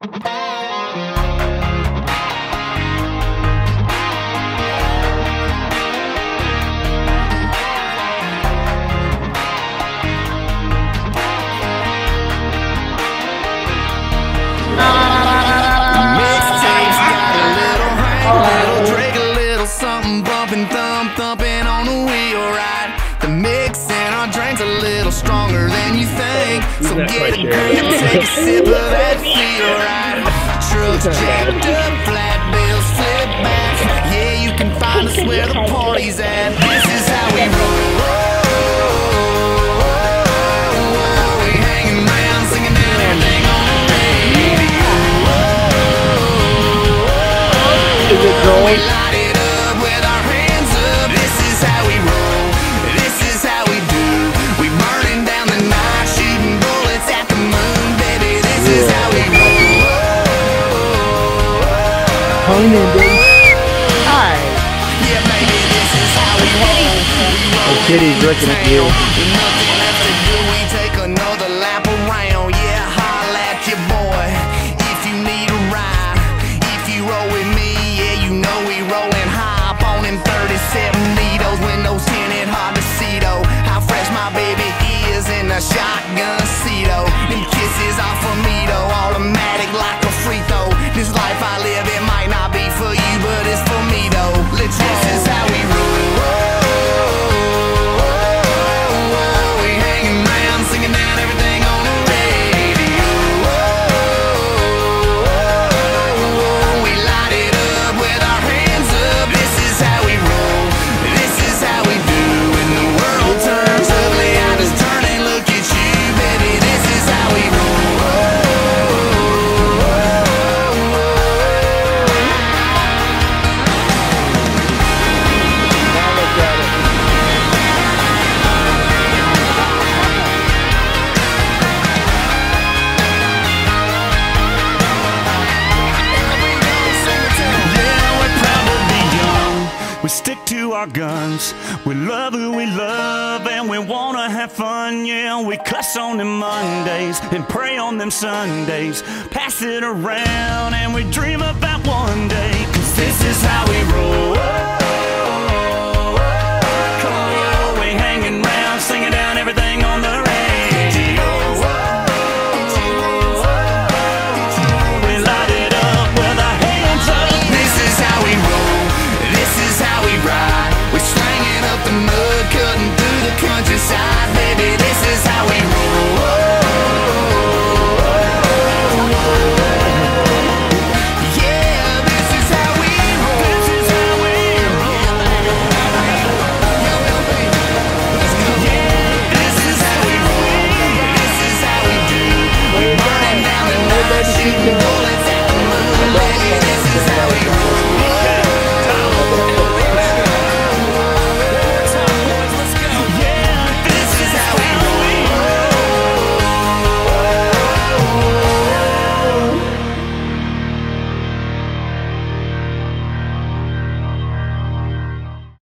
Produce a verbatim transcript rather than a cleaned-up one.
Something bumping, thump, thumping on the wheel ride. The mix in our drink's a little stronger than you think. So get a grip, take a sip of that feel right. Trucks jacked up, flat bills flip back. Yeah, you can find us where the party's at. This is how we roll. We hanging around, singing down everything on the radio. Is it going? Calling in, baby. Hi. Yeah, baby, this is how we roll. Oh, Kitty's looking at you. Nothing left to do, we take another lap around. Yeah, holla at your boy if you need a ride. If you roll with me, yeah, you know we rollin' high up on them thirty-seven needles. Windows tinted, hard to see though. How fresh my baby is in a shotgun seat though. Them kisses off of me though, automatic like a free throw. This life I live, it might not be for you, but it's for me though. Let's roll. This is how we roll. We hanging around, singing down everything on the radio. We light it up with our hands up. This is how we roll. This is how we do. When the world turns ugly, I just turn and look at you, baby. This is how we roll. We stick to our guns, we love who we love, and we wanna have fun, yeah. We cuss on them Mondays and pray on them Sundays, pass it around and we dream about one day, 'cause this is how we roll.